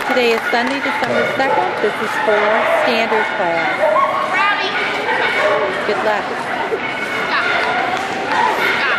Today is Sunday, December 2nd. This is for standard class. Good luck.